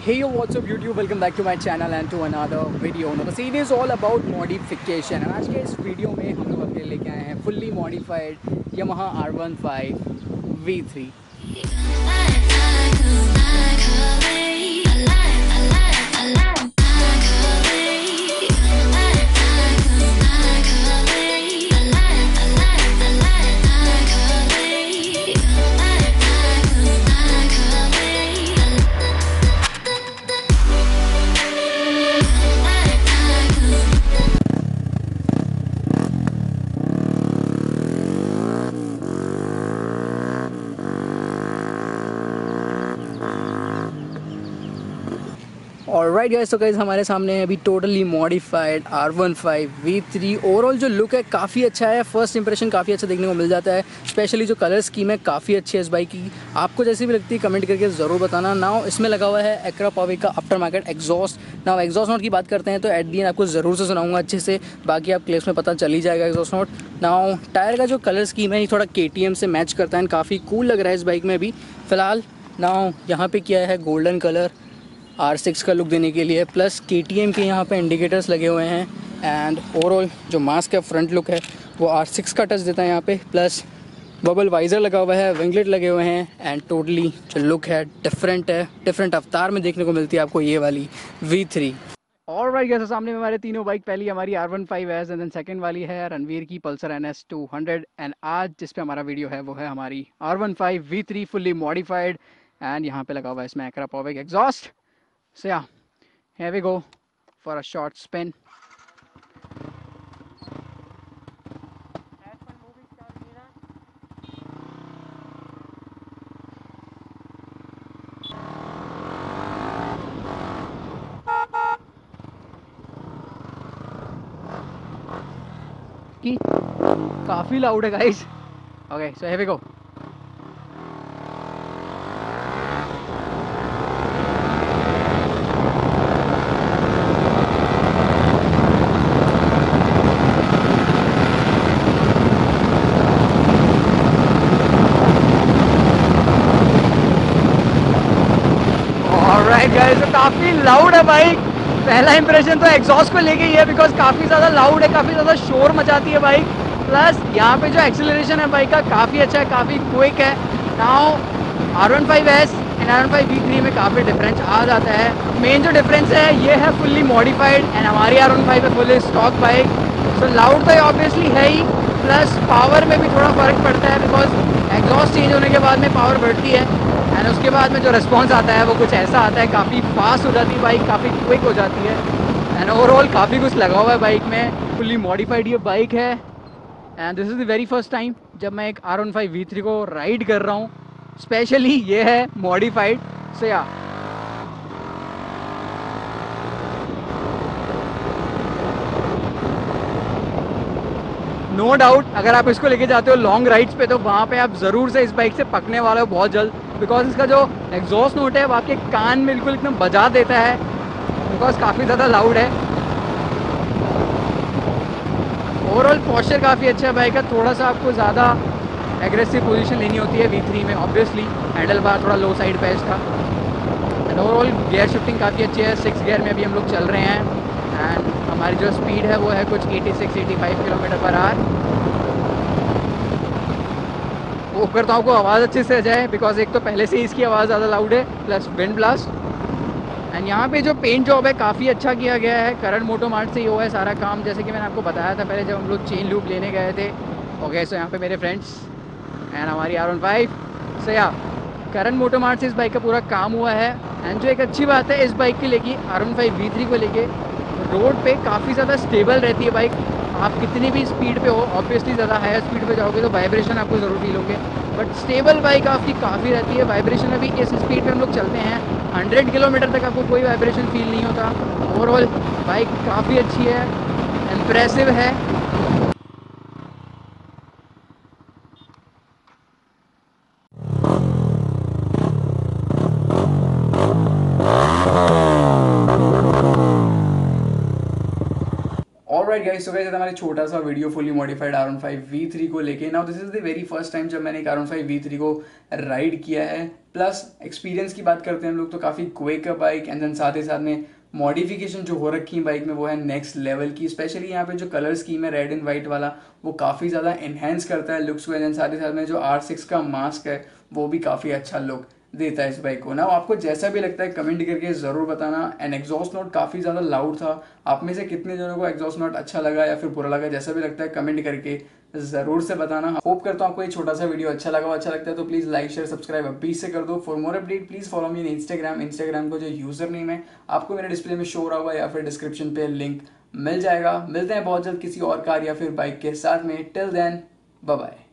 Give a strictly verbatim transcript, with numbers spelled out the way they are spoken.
Hey yo, what's up YouTube? Welcome back to my channel and to another video. Now the series is all about modification and आज के इस video में हम लोग आपके लिए लेके आए हैं fully modified Yamaha R fifteen V three. Alright guys, तो गाइस हमारे सामने है अभी totally modified R fifteen V three. Overall जो लुक है काफ़ी अच्छा है. फर्स्ट इंप्रेशन काफ़ी अच्छा देखने को मिल जाता है. स्पेशली जो कलर स्कीम है काफ़ी अच्छी है इस बाइक की. आपको जैसी भी लगती है कमेंट करके ज़रूर बताना. नाउ इसमें लगा हुआ है एक्रा पावे का after market exhaust. Now exhaust note की बात करते हैं तो एट दी एंड आपको ज़रूर से सुनाऊंगा अच्छे से. बाकी आप क्लिप्स में पता चल ही जाएगा एग्जॉस्ट नोट. नाउ टायर का जो कलर स्कीम है ये थोड़ा के टी एम से मैच करता है. काफ़ी कूल लग रहा है इस बाइक में अभी फ़िलहाल. नाउ यहाँ पे किया है गोल्डन कलर आर सिक्स का लुक देने के लिए. प्लस के टी एम के यहाँ पे इंडिकेटर्स लगे हुए हैं. एंड ओवरऑल जो मास्क का फ्रंट लुक है वो आर सिक्स का टच देता है यहाँ पे. प्लस बबल वाइज़र लगा हुआ है, विंगलेट लगे हुए हैं. एंड टोटली जो लुक है डिफरेंट है. डिफरेंट अवतार में देखने को मिलती है आपको ये वाली V three. और राइट गया सामने में हमारे तीनों बाइक. पहली हमारी R fifteen है एंड देन सेकंड वाली है रणवीर की Pulsar N S two hundred. And आज जिस पे हमारा वीडियो है वो है हमारी R fifteen V three fully modified. And यहाँ पे लगा हुआ है इसमें Akrapovic exhaust. So yeah, here we go for a short spin. कि काफ़ी लाउड है guys. Okay so here we go. Guys तो काफ़ी लाउड है बाइक. पहला इंप्रेशन तो एग्जॉस्ट को लेके ही है बिकॉज काफ़ी ज़्यादा लाउड है, काफ़ी ज़्यादा शोर मचाती है बाइक. प्लस यहाँ पे जो एक्सीलरेशन है बाइक का काफ़ी अच्छा है, काफ़ी क्विक है. Now R fifteen S and R fifteen V three में काफ़ी डिफरेंस आ जाता है. मेन जो डिफरेंस है ये है फुल्ली मॉडिफाइड एंड हमारी R fifteen है फुल्ली स्टॉक बाइक. सो लाउड तो ऑब्वियसली है ही. प्लस पावर में भी थोड़ा फ़र्क पड़ता है बिकॉज एग्जॉस्ट चेंज होने के बाद में पावर बढ़ती है एंड उसके बाद में जो रिस्पॉन्स आता है वो कुछ ऐसा आता है. काफ़ी फास्ट हो जाती है बाइक, काफ़ी क्विक हो जाती है. एंड ओवरऑल काफ़ी कुछ लगा हुआ है बाइक में. फुल्ली मॉडिफाइड ये बाइक है and this is the very first time जब मैं एक R fifteen V three को राइड कर रहा हूँ. स्पेशली ये है मॉडिफाइड. सो या नो डाउट अगर आप इसको लेके जाते हो लॉन्ग राइड्स पे तो वहाँ पे आप ज़रूर से इस बाइक से पकने वाले हो बहुत जल्द. बिकॉज इसका जो एग्जॉस्ट नोट है वो आपके कान में बिल्कुल एकदम बजा देता है बिकॉज काफ़ी ज़्यादा लाउड है. ओवरऑल पॉस्चर काफ़ी अच्छा है बाइक का. थोड़ा सा आपको ज़्यादा एग्रेसिव पोजीशन लेनी होती है V three में ऑब्वियसली. हैंडल बार थोड़ा लो साइड पे है इसका. एंड ओवरऑल गियर शिफ्टिंग काफ़ी अच्छी है. सिक्स गियर में अभी हम लोग चल रहे हैं एंड हमारी जो स्पीड है वो है कुछ छियासी पचासी किलोमीटर पर आवर. होप करता हूँ को आवाज़ अच्छे से आ जाए बिकॉज एक तो पहले से ही इसकी आवाज़ ज़्यादा लाउड है प्लस विंड ब्लास्ट. एंड यहाँ पे जो पेंट जॉब है काफ़ी अच्छा किया गया है. करण मोटो मार्ट से ही हुआ है सारा काम जैसे कि मैंने आपको बताया था पहले जब हम लोग चेन लूप लेने गए थे. ओके सो यहाँ पे मेरे फ्रेंड्स एंड हमारी R fifteen. So yeah Karan मोटो मार्ट से इस बाइक का पूरा काम हुआ है. एंड जो एक अच्छी बात है इस बाइक की लेके R fifteen V three को लेके रोड पे काफ़ी ज़्यादा स्टेबल रहती है बाइक. आप कितनी भी स्पीड पे हो ऑब्वियसली ज़्यादा हायर स्पीड पे जाओगे तो वाइब्रेशन आपको ज़रूर फील होगे. बट स्टेबल बाइक आपकी काफ़ी रहती है. वाइब्रेशन अभी इस स्पीड पे हम लोग चलते हैं हंड्रेड किलोमीटर तक आपको कोई वाइब्रेशन फील नहीं होता. ओवरऑल बाइक काफ़ी अच्छी है, इम्प्रेसिव है. ऑलराइट गाइस, सो गाइस हमारे छोटा सा video fully modified R one five V three को लेके। Now this is the very first time जब मैंने एक R one five V three को राइड किया है। प्लस एक्सपीरियंस की बात करते हैं हम लोग तो काफ़ी क्विक है बाइक, एंड देन साथ ही साथ में मॉडिफिकेशन जो हो रखी है बाइक में वो है नेक्स्ट लेवल की। स्पेशली यहाँ पे जो कलर स्कीम है रेड एंड वाइट वाला, वो काफ़ी ज़्यादा एनहेंस करता है लुक्स को। एंड साथ ही साथ में जो आर सिक्स का मास्क है वो भी काफ़ी अच्छा लुक देता है इस बाइक को। ना आपको जैसा भी लगता है कमेंट करके ज़रूर बताना। एंड एग्जॉस्ट नोट काफ़ी ज़्यादा लाउड था। आप में से कितने जनों को एग्जॉस्ट नोट अच्छा लगा या फिर बुरा लगा, जैसा भी लगता है कमेंट करके ज़रूर से बताना। होप करता हूँ आपको ये छोटा सा वीडियो अच्छा लगा। अच्छा लगता है तो प्लीज़ लाइक शेयर सब्सक्राइब अभी से कर दो। For more update please follow me in Instagram. Instagram को जो यूज़र नेम है आपको मेरे डिस्प्ले में शो रहा होगा या फिर डिस्क्रिप्शन पे लिंक मिल जाएगा। मिलते हैं बहुत जल्द किसी और कार या फिर बाइक के साथ में। Till then bye bye.